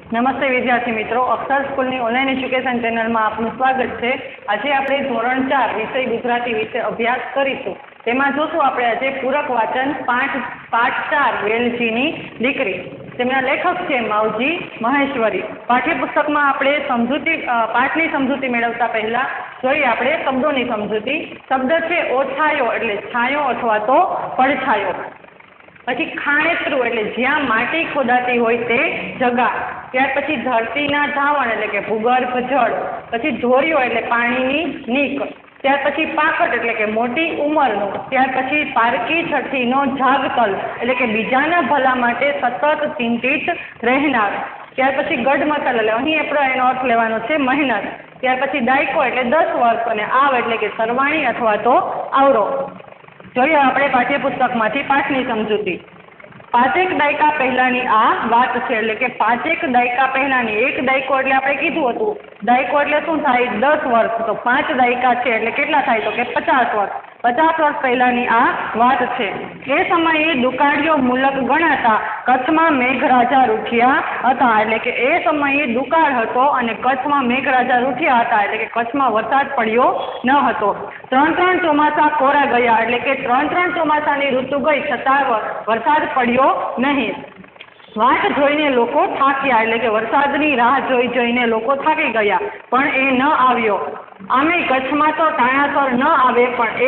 નમસ્તે વિદ્યાર્થી મિત્રો, અક્ષર સ્કૂલની ઓનલાઈન એજ્યુકેશન ચેનલમાં આપનું સ્વાગત છે। આજે આપણે ધોરણ 4 વિષય ગુજરાતી વિશે અભ્યાસ કરીશું। તેમાં જોશું આપણે આજે પૂરક વાચન પાઠ 4 વેલજીની દીકરી। તેમના લેખક છે માવજી મહેશ્વરી। પાઠ્યપુસ્તકમાં આપણે પાઠની સમજૂતી મેળવતા પહેલા જોઈએ આપણે શબ્દોની સમજૂતી। શબ્દ છે ઓછાયો એટલે છાયો અથવા તો પડછાયો। પછી ખાણેતરું એટલે જ્યાં માટી ખોદાતી હોય તે જગા। ત્યાર પછી ધરતીના ધાવણ એટલે કે ભૂગર્ભ જળ। પછી ધોરિયો એટલે પાણીની નીક। ત્યાર પછી પાકટ એટલે કે મોટી ઉંમરનું। ત્યાર પછી પારકી છઠ્ઠીનો જાગતલ એટલે કે બીજાના ભલા માટે સતત ચિંતિત રહેનાર। ત્યાર પછી ગઢમથલ એટલે અહીં આપણે એનો અર્થ લેવાનો છે મહેનત। ત્યાર પછી દાયકો એટલે 10 વર્ષ અને આવ એટલે કે સરવાણી અથવા તો આવરો। જોઈએ આપણે પાઠ્યપુસ્તકમાંથી પાઠની સમજૂતી। 5 દાયકા પહેલાની આ વાત છે, એટલે કે 5 દાયકા પહેલાની। એક દાયકો એટલે આપણે કીધું હતું, દાયકો એટલે શું થાય 10 વર્ષ, તો 5 દાયકા છે એટલે કેટલા થાય તો કે 50 વર્ષ। 50 વર્ષ પહેલાની આ વાત છે। એ સમયે દુકાળીઓ મુલક ગણાતા કચ્છમાં મેઘરાજા રૂઠિયા હતા, એટલે કે એ સમયે દુકાળ હતો અને કચ્છમાં મેઘરાજા રૂઠિયા હતા, એટલે કે કચ્છમાં વરસાદ પડ્યો ન હતો। 3 ચોમાસા કોરા ગયા, એટલે કે 3 ચોમાસાની ઋતુ ગઈ છતાં વરસાદ પડ્યો નહીં। વાટ જોઈને લોકો થાક્યા, એટલે કે વરસાદની રાહ જોઈને લોકો થાકી ગયા પણ એ ન આવ્યો। આમે કચ્છમાં તો ટાણાસર ન આવે પણ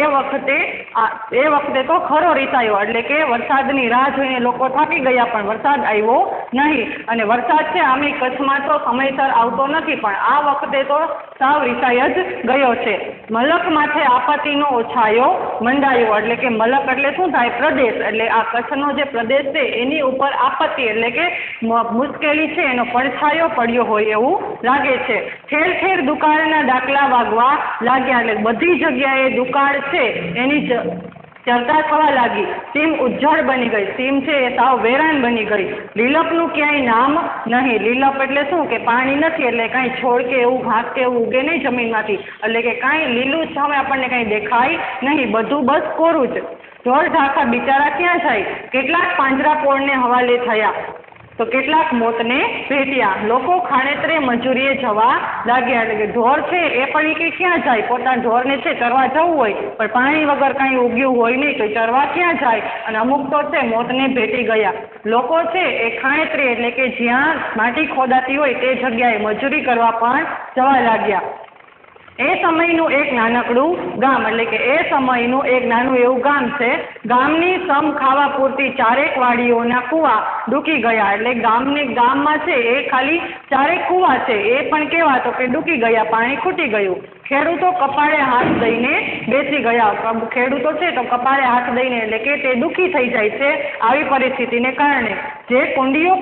એ વખતે તો ખરો રીસાયો, એટલે કે વરસાદની રાહ જોઈને લોકો થાકી ગયા પણ વરસાદ આવ્યો નહીં। અને વરસાદ છે આમે કચ્છમાં તો સમયસર આવતો નથી પણ આ વખતે તો સાવ રીસાઈ જ ગયો છે। મલક માથે આપત્તિનો ઓછાયો મંડાયો, એટલે કે મલક એટલે શું થાય પ્રદેશ, એટલે આ કચ્છનો જે પ્રદેશ છે એની ઉપર આપત્તિ એટલે કે મુશ્કેલી છે એનો પડછાયો પડ્યો હોય એવું લાગે છે। ઠેર ઠેર દુકાળના દાખલા વાગવા લાગ્યા, એટલે બધી જગ્યાએ દુકાળ છે એની ચર્ચા થવા લાગી। સીમ ઉજ્જળ બની ગઈ, સીમ છે એ સાવ વેરાન બની ગઈ। લીલપનું ક્યાંય નામ નહીં, લીલપ એટલે શું કે પાણી નથી, એટલે કાંઈ છોડ કે એવું ઘાસ કે એવું ઉગે નહીં જમીનમાંથી, એટલે કે કાંઈ લીલું જ હવે આપણને કાંઈ દેખાય નહીં, બધું બસ કોરું જ। ઢોર ઢાંખા બિચારા ક્યાં જાય, કેટલાક પાંજરા પોળને હવાલે થયા તો કેટલાક મોતને ભેટ્યા। લોકો ખાણેતરે મજૂરીએ જવા લાગ્યા, એટલે કે ઢોર છે એ પણ કે ક્યાં જાય, પોતાના ઢોરને છે ચરવા જવું હોય પણ પાણી વગર કાંઈ ઉગ્યું હોય નહીં તો ચરવા ક્યાં જાય, અને અમુક તો છે મોતને ભેટી ગયા। લોકો છે એ ખાણેતરે એટલે કે જ્યાં માટી ખોદાતી હોય તે જગ્યાએ મજૂરી કરવા પણ જવા લાગ્યા। એ સમયનું એક નાનકડું ગામ, એટલે કે એ સમયનું એક નાનું એવું ગામ છે। ગામની સમ ખાવા પૂરતી 4 વાડીઓના કૂવા ડૂકી ગયા, એટલે ગામમાં છે એ ખાલી 4 કૂવા છે એ પણ કેવા તો કે ડૂકી ગયા, પાણી ખૂટી ગયું। ખેડૂતો કપાળે હાથ દઈને બેસી ગયા, ખેડૂતો છે તો કપાળે હાથ દઈને એટલે કે તે દુઃખી થઈ જાય છે આવી પરિસ્થિતિને કારણે। જે કુંડીઓ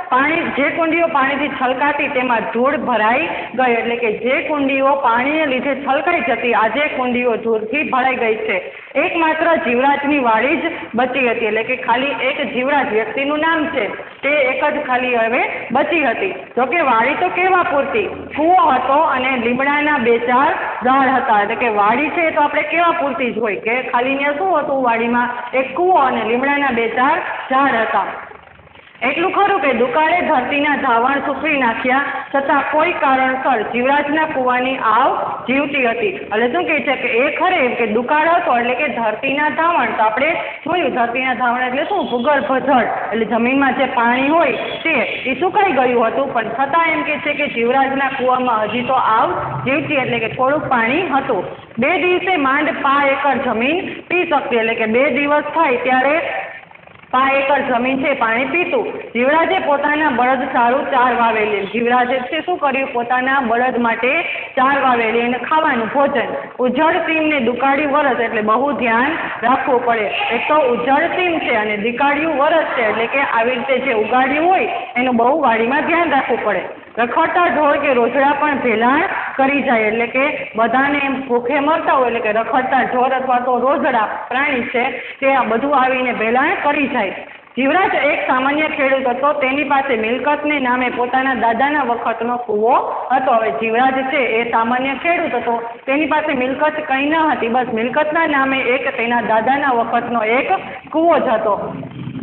પાણીથી છલકાતી તેમાં ધૂળ ભરાઈ ગઈ, એટલે કે જે કુંડીઓ પાણીને લીધે છલકાઈ જતી આજે કુંડીઓ ધૂળથી ભરાઈ ગઈ છે। એકમાત્ર જીવરાજની વાડી જ બચી હતી, એટલે કે ખાલી એક જીવરાજ વ્યક્તિનું નામ છે તે એક જ ખાલી હવે બચી હતી। જોકે વાડી તો કેવા પૂરતી, કૂવો હતો અને લીમડાના 2-4 ઝાડ હતા, એટલે કે વાડી છે તો આપણે કેવા પૂરતી જ હોય કે ખાલી ને શું હતું વાડીમાં એક કૂવો અને લીમડાના 2-4 ઝાડ હતા। એટલું ખરું કે દુકાળે ધરતીના ધાવણ સૂકવી નાખ્યા છતાં કોઈ કારણસર જીવરાજના કૂવાની આવ જીવતી હતી, એટલે શું કહે છે કે એ ખરે કે દુકાળ હતો એટલે કે ધરતીના ધાવણ, તો આપણે જોયું ધરતીના ધાવણ એટલે શું ભૂગર્ભ જળ, એટલે જમીનમાં જે પાણી હોય તે એ સુકાઈ ગયું હતું પણ છતાં એમ કે છે કે જીવરાજના કૂવામાં હજી તો આવ જીવતી, એટલે કે થોડુંક પાણી હતું। 2 દિવસે માંડ 5 એકર જમીન પી શકતી, એટલે કે 2 દિવસ થાય ત્યારે 5 એકર જમીન છે પાણી પીતું। જીવરાજે પોતાના બળદ સારું 4 વાવેલી, જીવરાજે છે શું કર્યું પોતાના બળદ માટે 4 વાવેલી અને ખાવાનું ભોજન। ઉજ્જળ સીમને દુકાળ્યું વરસ, એટલે બહુ ધ્યાન રાખવું પડે, એક તો ઉજ્જળ સીમ છે અને દુકાળ્યું વરસ છે, એટલે કે આવી રીતે જે ઉગાડ્યું હોય એનું બહુ વાડીમાં ધ્યાન રાખવું પડે। રખડતા ઢોર કે રોજડા પણ ભેલાણ કરી જાય, એટલે કે બધાને એમ ભૂખે મરતા હોય એટલે કે રખડતા ઢોર અથવા તો રોજડા પ્રાણી છે તે આ બધું આવીને ભેલાણ કરી જાય। જીવરાજ એક સામાન્ય ખેડૂત હતો, તેની પાસે મિલકતને નામે પોતાના દાદાના વખતનો કૂવો હતો। હવે જીવરાજ છે એ સામાન્ય ખેડૂત હતો, તેની પાસે મિલકત કંઈ ન હતી, બસ મિલકતના નામે એક તેના દાદાના વખતનો એક કૂવો જ હતો।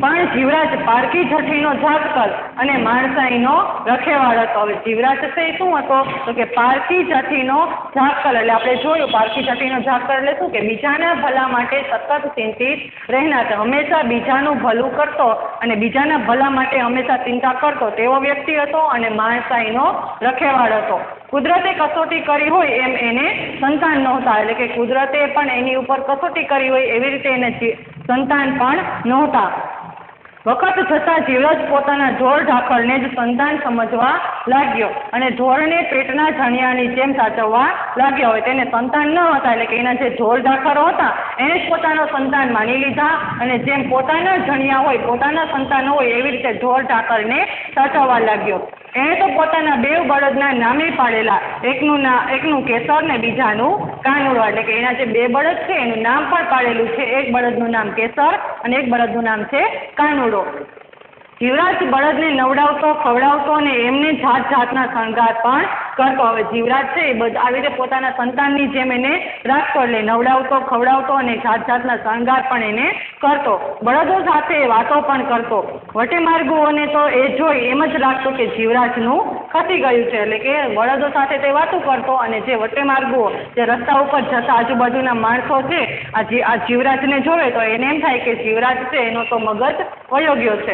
પણ જીવરાજ પારકી જઠીનો જાતકર અને માણસાઈનો રખેવાળ હતો. હવે જીવરાજ છે એ શું હતો તો કે પારકી જઠીનો જાતકર. એટલે આપણે જોયું પારકી જઠીનો જાતકર એટલે શું કે બીજાના ભલા માટે સતત ચિંતિત રહેનાર, હંમેશા બીજાનું ભલું કરતો અને બીજાના ભલા માટે હંમેશા ચિંતા કરતો તેવો વ્યક્તિ હતો અને માણસાઈનો રખેવાળ હતો. કુદરતે કસોટી કરી હોય એમ એને સંતાન નહોતા, એટલે કે કુદરતે પણ એની ઉપર કસોટી કરી હોય એવી રીતે એને સંતાન પણ નહોતા. વખત જતાં જીવરાજ પોતાના ઢોર ઢાંખરને જ સંતાન સમજવા લાગ્યો અને ઢોરને પેટના જણિયાની જેમ સાચવવા લાગ્યો. હવે તેને સંતાન ન હતા એટલે કે એના જે ઢોર ઢાંખરો હતા એને જ પોતાનો સંતાન માની લીધા અને જેમ પોતાના જણિયા હોય પોતાના સંતાનો હોય એવી રીતે ઢોર ઢાંખરને સાચવવા લાગ્યો. એણે તો પોતાના બે બળદના નામે પાડેલા, એકનું કેસર ને બીજાનું કાનુડો. એટલે કે એના જે બે બળદ છે એનું નામ પણ પાડેલું છે. એક બળદનું નામ કેસર અને એક બળદનું નામ છે કાનુડો. જીવરાજ બળદને નવડાવતો ખવડાવતો અને એમને જાત જાતના શણગાર પણ કરતો. હવે જીવરાજ છે એ આવી રીતે પોતાના સંતાનની જેમ એને રાખતો, એટલે નવડાવતો ખવડાવતો અને જાત જાતના શણગાર પણ એને કરતો. બળદો સાથે વાતો પણ કરતો. વટેમાર્ગુઓને તો એ જોઈ એમ જ લાગતું કે જીવરાજનું ખસી ગયું છે. એટલે કે બળદો સાથે તે વાતો કરતો અને જે વટેમાર્ગુઓ જે રસ્તા ઉપર જતા આજુબાજુના માણસો છે આ જીવરાજને જોવે તો એને એમ થાય કે જીવરાજ છે એનો તો મગજ વયો ગયો છે.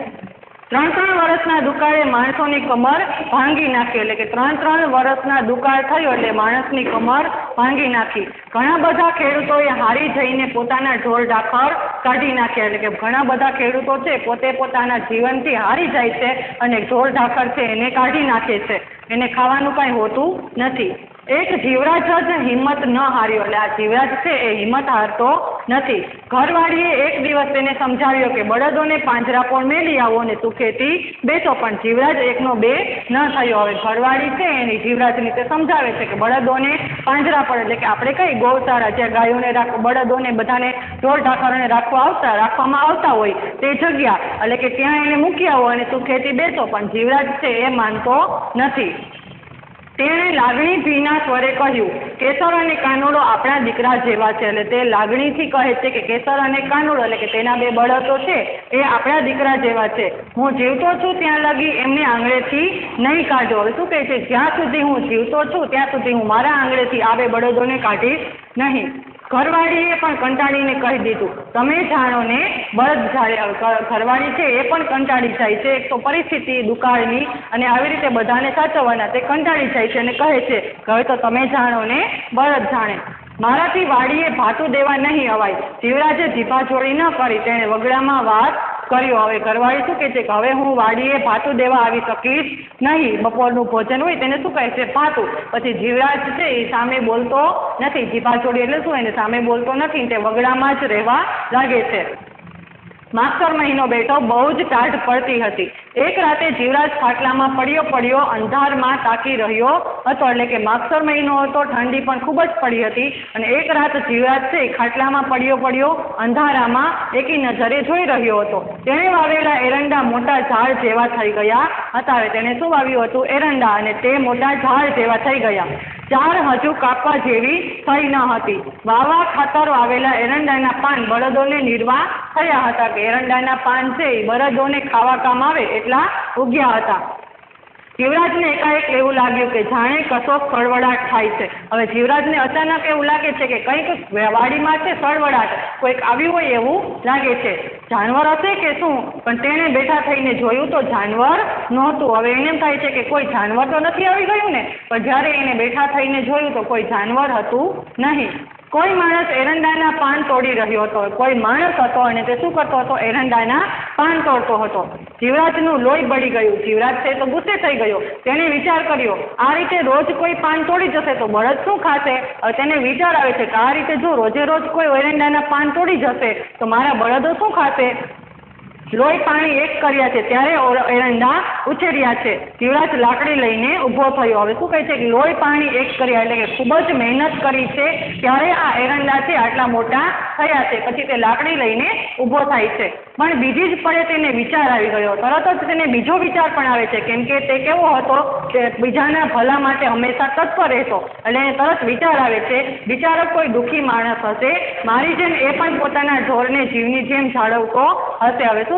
3 વર્ષના દુકાળે માણસોની કમર ભાંગી નાખી. એટલે કે 3 વર્ષના દુકાળ થયો એટલે માણસની કમર ભાંગી નાખી. ઘણા બધા ખેડૂતોએ હારી જઈને પોતાના ઢોર ઢાંખર કાઢી નાખ્યા. એટલે કે ઘણા બધા ખેડૂતો છે પોતે પોતાના જીવનથી હારી જાય છે અને ઢોર ઢાંખર છે એને કાઢી નાખે છે. એને ખાવાનું કાંઈ હોતું નથી. એક જીવરાજ જ હિંમત ન હાર્યો. એટલે આ જીવરાજ છે એ હિંમત હારતો નથી. ઘરવાળીએ એક દિવસ તેને સમજાવ્યો કે બળદોને પાંજરાપોળ મેલી આવો અને સુખેથી બેસો, પણ જીવરાજ એકનો બે ન થયો. હવે ઘરવાળી છે એની જીવરાજની તે સમજાવે છે કે બળદોને પાંજરાપોળ એટલે કે આપણે કઈ ગૌશાળા જ્યાં ગાયોને બળદોને બધાને ઢોર ઢાંખરોને રાખવામાં આવતા હોય તે જગ્યા, એટલે કે ત્યાં એને મૂકી આવો અને સુખેથી બેસો, પણ જીવરાજ છે એ માનતો નથી. તેણે લાગણી ભીના સ્વરે કહ્યું, કેસર અને કાનુડો આપણા દીકરા જેવા છે. એટલે તે લાગણીથી કહે છે કે કેસર અને કાનુડો એટલે કે તેના બે બળદો છે એ આપણા દીકરા જેવા છે. હું જીવતો છું ત્યાં લગી એમને આંગળેથી નહીં કાઢો. હવે શું કહે છે, જ્યાં સુધી હું જીવતો છું ત્યાં સુધી હું મારા આંગળેથી આ બે બળદોને કાઢીશ નહીં. ઘરવાળીએ પણ કંટાળીને કહી દીધું, તમે જાણો ને બળદ જાળે. ઘરવાળી છે એ પણ કંટાળી જાય છે. એક તો પરિસ્થિતિ દુકાળની અને આવી રીતે બધાને સાચવવાના, તે કંટાળી જાય છે અને કહે છે કે હવે તો તમે જાણો ને બળદ જાણે. મારાથી વાડીએ ભાતું દેવા નહીં અવાય. જીવરાજે જીભા જોડી ન કરી, તેણે વગડામાં વાત કર્યો. હવે ઘરવાળી શું કહે છે કે હવે હું વાડીએ ભાતું દેવા આવી શકીશ નહીં. બપોરનું ભોજન હોય તેને શું કહે છે ભાતું. પછી જીવરાજ છે એ સામે બોલતો નથી. જીભા જોડી એટલે શું, એને સામે બોલતો નથી, તે વગડામાં જ રહેવા લાગે છે. માગસર મહિનો બેઠો, બહુ જ ટાઢ પડતી હતી. એક રાતે જીવરાજ ખાટલામાં પડ્યો અંધારમાં તાકી રહ્યો હતો. એટલે કે માગસર મહિનો હતો, ઠંડી પણ ખૂબ જ પડી હતી અને એક રાત જીવરાજ છે ખાટલામાં પડ્યો અંધારામાં એકી નજરે જોઈ રહ્યો હતો. તેણે વાવેલા એરંડા મોટા ઝાડ જેવા થઈ ગયા હતા. હવે તેણે શું વાવ્યું હતું, એરંડા, અને તે મોટા ઝાડ જેવા થઈ ગયા. ઝાડ હજુ કાપવા જેવી થઈ ન હતી. વાવા ખાતર વાવેલા એરંડાના પાન બળદોને નિર્વાહ થયા હતા. કે એરંડાના પાન છે એ બળદોને ખાવા કામ આવે એટલા ઉગ્યા હતા. જીવરાજને એકાએક એવું લાગ્યું કે જાણે કશો સળવળાટ થાય છે. હવે જીવરાજને અચાનક એવું લાગે છે કે કંઈક વાડીમાં છે સળવળાટ, કોઈક આવ્યું હોય એવું લાગે છે. જાનવર હશે કે શું, પણ તેણે બેઠા થઈને જોયું તો જાનવર નહોતું. હવે એને એમ થાય છે કે કોઈ જાનવર તો નથી આવી ગયું ને, પણ જ્યારે એને બેઠા થઈને જોયું તો કોઈ જાનવર હતું નહીં. કોઈ માણસ એરંડાના પાન તોડી રહ્યો હતો. કોઈ માણસ હતો અને તે શું કરતો હતો, એરંડાના પાન તોડતો હતો. જીવરાજનું લોહી બળી ગયું. જીવરાજ છે તો ગુસ્સે થઈ ગયો. તેણે વિચાર કર્યો, આ રીતે રોજ કોઈ પાન તોડી જશે તો બળદ શું ખાશે. તેને વિચાર આવે છે કે આ રીતે જો રોજે રોજ કોઈ એરંડાના પાન તોડી જશે તો મારા બળદો શું ખાશે. લોહી પાણી એક કર્યા છે ત્યારે એરંડા ઉછેર્યા છે. જીવરાજ લાકડી લઈને ઊભો થયો. હવે શું કહે છે કે લોહી પાણી એક કર્યા એટલે કે ખૂબ જ મહેનત કરી છે ત્યારે આ એરંડા છે આટલા મોટા થયા છે. પછી તે લાકડી લઈને ઊભો થાય છે. પણ બીજી જ પડે તેને વિચાર આવી ગયો. તરત જ તેને બીજો વિચાર પણ આવે છે, કેમ કે તે કેવો હતો કે બીજાના ભલા માટે હંમેશા તત્પર રહેતો. એટલે એને તરત વિચાર આવે છે, બિચારો કોઈ દુઃખી માણસ હશે, મારી જેમ એ પણ પોતાના ઢોરને જીવની જેમ જાળવતો હશે. હવે શું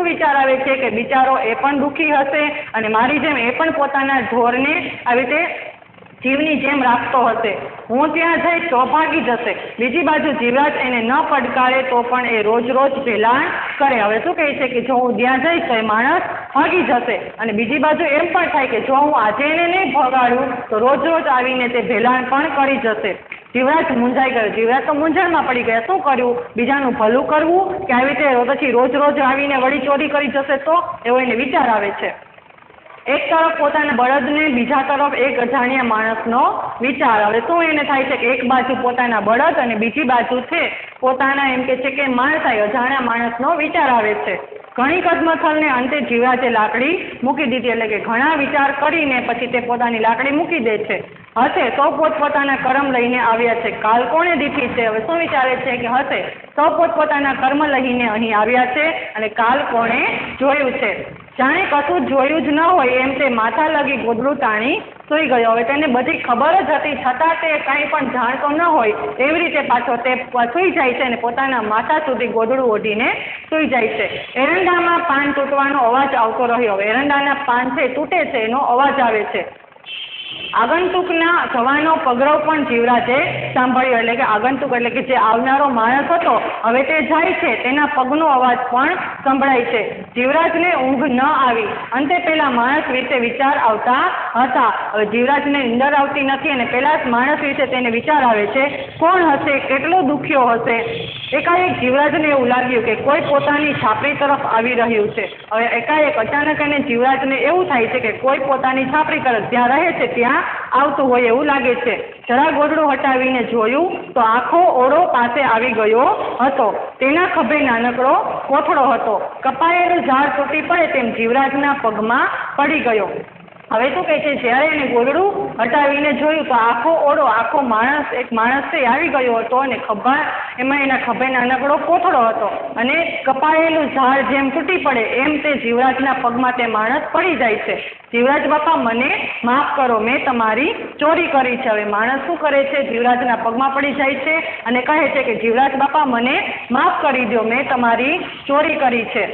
શું વિચાર આવે છે કે બિચારો એ પણ દુઃખી હશે અને મારી જેમ એ પણ પોતાના ઢોરને આવી રીતે જીવની જેમ રાખતો હશે, હું ત્યાં જઈશ તો ભાગી જશે. બીજી બાજુ જીવરાજ એને ન પડકારે તો પણ એ રોજ રોજ ભેલાણ કરે. હવે શું કહે છે કે જો હું ત્યાં જઈશ તો એ માણસ ભાગી જશે અને બીજી બાજુ એમ પણ થાય કે જો હું આજે એને નહીં ભગાડું તો રોજ રોજ આવીને તે ભેલાણ પણ કરી જશે. જીવરાજ મૂંઝાઈ ગયો. જીવરાજ તો મૂંઝવણમાં પડી ગયા. શું કરવું? બીજાનું ભલું કરવું કે આવી રીતે પછી રોજ રોજ આવીને વળી ચોરી કરી જશે તો એવો એને વિચાર આવે છે. એક તરફ પોતાના બળદને, બીજા તરફ એક અજાણ્યા માણસનો વિચાર. હવે શું એને થાય છે કે એક બાજુ પોતાના બળદ અને બીજી બાજુ છે પોતાના એમ કે છે કે માણસાઈ અજાણ્યા માણસનો વિચાર આવે છે. ઘણી કદમથલને અંતે જીવરાજે લાકડી મૂકી દીધી, એટલે કે ઘણા વિચાર કરીને પછી તે પોતાની લાકડી મૂકી દે છે. હશે સૌ પોતપોતાના કર્મ લઈને આવ્યા છે, કાલ કોણે દીઠી છે. હવે શું વિચારે છે કે હશે સૌ પોતપોતાના કર્મ લઈને અહીં આવ્યા છે અને કાલ કોણે જોયું છે. જાણે કશું જોયું જ ન હોય એમ તે માથા લગી ગોદડું તાણી સૂઈ ગયો. હવે તેને બધી ખબર જ હતી છતાં તે કાંઈ પણ જાણતો ન હોય એવી રીતે પાછો તે સૂઈ જાય છે અને પોતાના માથા સુધી ગોદડું ઓઢીને સૂઈ જાય છે. એરંડામાં પાન તૂટવાનો અવાજ આવતો રહ્યો. એરંડાના પાન છે તૂટે છે એનો અવાજ આવે છે. આગંતુકના જવાનો પગરવ પણ જીવરાજે સાંભળ્યો, એટલે કે આગંતુક એટલે કે જે આવનારો માણસ હતો હવે તે જાય છે તેના પગનો અવાજ પણ સંભળાય છે. જીવરાજને ઊંઘ ન આવી. અંતે પેલા માણસ વિશે વિચાર આવતા હતા. હવે જીવરાજને નીંદર આવતી નથી અને પેલા માણસ વિશે તેને વિચાર આવે છે. કોણ હશે? કેટલો દુખ્યો હશે? એકાએક જીવરાજને એવું લાગ્યું કે કોઈ પોતાની છાપરી તરફ આવી રહ્યું છે. હવે એકાએક અચાનક એને જીવરાજને એવું થાય છે કે કોઈ પોતાની છાપરી તરફ જ્યાં રહે છે ત્યાં આવતું હોય એવું લાગે છે. જરા ગોદડું હટાવીને જોયું તો આખો ઓળો પાસે આવી ગયો હતો. તેના ખભે નાનકડો કોથળો હતો. કપાયેલું ઝાડ તૂટી પડે તેમ જીવરાજના પગમાં પડી ગયો. હવે શું કહે છે, જ્યારે એને ગોદડું હટાવીને જોયું તો આખો ઓળો, આખો માણસ, એક માણસ છે આવી ગયો હતો અને એમાં એના ખભે નાનકડો કોથળો હતો અને કપાયેલું ઝાડ જેમ તૂટી પડે એમ તે જીવરાજના પગમાં તે માણસ પડી જાય છે. જીવરાજ બાપા મને માફ કરો, મેં તમારી ચોરી કરી છે. હવે માણસ શું કરે છે? જીવરાજના પગમાં પડી જાય છે અને કહે છે કે જીવરાજ બાપા મને માફ કરી દો, મેં તમારી ચોરી કરી છે.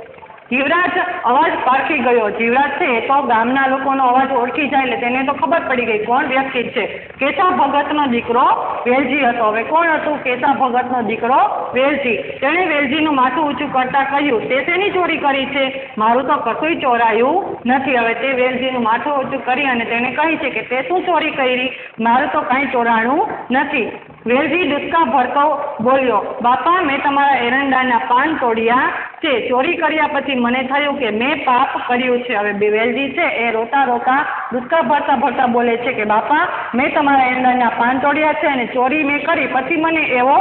જીવરાજ અવાજ પારખી ગયો. જીવરાજ છે એ તો ગામના લોકોનો અવાજ ઓળખી જાય એટલે તેને તો ખબર પડી ગઈ કોણ વ્યક્તિ છે. કેશા ભગતનો દીકરો વેલજી હતો. હવે કોણ હતું? કેશા ભગતનો દીકરો વેલજી. તેણે વેલજીનું માથું ઊંચું કરતા કહ્યું, તે શેની ચોરી કરી છે? મારું તો કશુંય ચોરાયું નથી. હવે તે વેલજીનું માથું ઊંચું કરી અને તેને કહી છે કે તે શું ચોરી કરી? મારું તો કાંઈ ચોરાણું નથી. વેલજી ડૂચકા ભરતો બોલ્યો, બાપા મેં તમારા એરંડાના પાન તોડ્યા છે. ચોરી કર્યા પછી મને થયું કે મેં પાપ કર્યું છે. હવે વેલજી છે એ રોતા રોતા ડૂચકા ભરતા ભરતા બોલે છે કે બાપા મેં તમારા એરંડાના પાન તોડ્યા છે અને ચોરી મેં કરી પછી મને એવો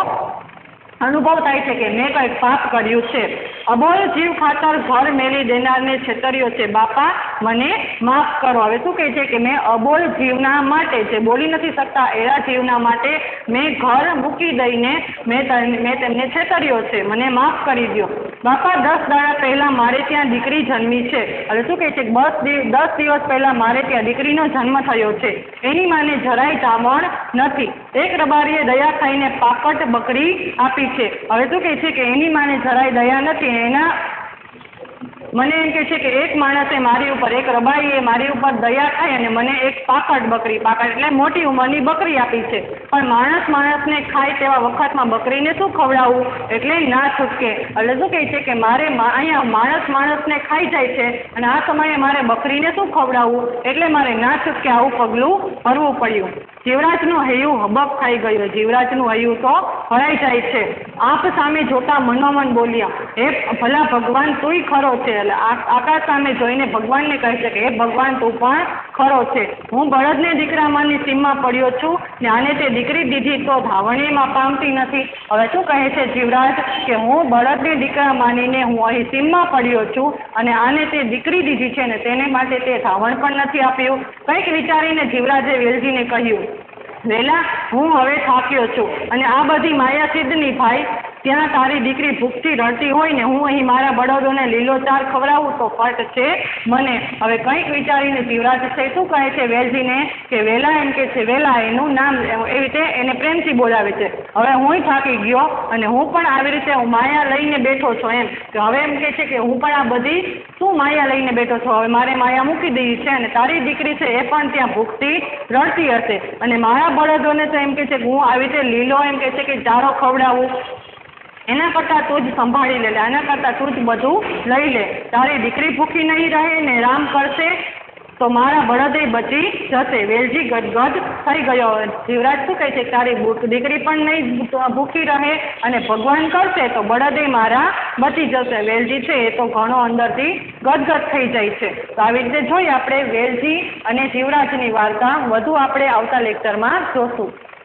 અનુભવ થાય છે કે મેં કંઈક પાપ કર્યું છે. અબોલ જીવ ખાતર ઘર મેલી દેનારને છેતર્યો છે. બાપા મને માફ કરો. હવે શું કહે છે કે મેં અબોલ જીવના માટે, જે બોલી નથી શકતા એવા જીવના માટે મેં ઘર મૂકી દઈને મેં તેમને છેતર્યો છે. મને માફ કરી દો. બાપા 10 દાડા પહેલા મારે ત્યાં દીકરી જન્મી છે. હવે શું કહે છે? 10 દિવસ પહેલા મારે ત્યાં દીકરીનો જન્મ થયો છે. એની માને જરાય ચામણ નથી. એક રબારીએ દયા ખાઈને પાકટ બકરી આપી છે. હવે શું કહે છે કે એની માને જરાય દયા નથી. મને એમ કહે છે કે એક માણસે મારી ઉપર, એક રબારીએ મારી ઉપર દયા ખાઈ અને મને એક પાકટ બકરી, પાકટ એટલે મોટી ઉંમરની બકરી આપી છે. પણ માણસને ખાય તેવા વખતમાં બકરીને શું ખવડાવવું? એટલે ના છૂટકે. એટલે શું કહે છે કે મારે અહીંયા માણસને ખાઈ જાય છે અને આ સમયે મારે બકરીને શું ખવડાવવું? એટલે મારે ના છૂટકે આવું પગલું ભરવું પડ્યું. જીવરાજનું હૈયું હબક થઈ ગયું. જીવરાજનું હૈયું તો હરાઈ જાય છે. આંખ સામે જોતા મનોમન બોલ્યા, હે ભલા ભગવાન તુંય ખરો છે. એટલે આકાશ સામે જોઈને ભગવાનને કહે છે કે હે ભગવાન તું પણ ખરો છે. હું બળદને દીકરામાંની સીમમાં પડ્યો છું ને આને તે દીકરી દીધી તો ધાવણીમાં પામતી નથી. હવે શું કહે છે જીવરાજ કે હું બળદને દીકરા માનીને હું અહીં સીમમાં પડ્યો છું અને આને તે દીકરી દીધી છે ને તેને માટે તે ધાવણ પણ નથી આપ્યું. કંઈક વિચારીને જીવરાજે વેલજીને કહ્યું, વેલા હું હવે થાક્યો છું અને આ બધી માયા સિદ્ધની ભાઈ ત્યાં તારી દીકરી ભૂખથી રડતી હોય ને હું અહીં મારા બળદોને લીલો ચાર ખવડાવું તો ફટ છે મને. હવે કંઈક વિચારીને શિવરાજ છે શું કહે છે વેલજીને કે વેલા એમ કે છે વેલા એનું નામ એવી રીતે એને પ્રેમથી બોલાવે છે. હવે હું થાકી ગયો અને હું પણ આવી રીતે હું માયા લઈને બેઠો છું એમ કે હવે એમ કે છે કે હું પણ આ બધી શું માયા લઈને બેઠો છું. હવે મારે માયા મૂકી દીધી છે અને તારી દીકરી છે એ પણ ત્યાં ભૂખથી રડતી હશે અને મારા બળદોને તો એમ કે છે કે હું આવી રીતે લીલો એમ કે છે કે ચારો ખવડાવું એના કરતાં તું જ સંભાળી લે એના કરતાં તું જ બધું લઈ લે. તારી દીકરી ભૂખી નહીં રહે ને રામ કરશે તો મારા બળદે બચી જશે. વેલજી ગદગદ થઈ ગયો. શિવરાજ શું કહે છે તારી દીકરી પણ નહીં ભૂખી રહે અને ભગવાન કરશે તો બળદે મારા બચી જશે. વેલજી છે એ તો ઘણો અંદરથી ગદગદ થઈ જાય છે. તો આવી રીતે જોઈએ આપણે વેલજી અને શિવરાજની વાર્તા વધુ આપણે આવતા લેક્ચરમાં જોશું.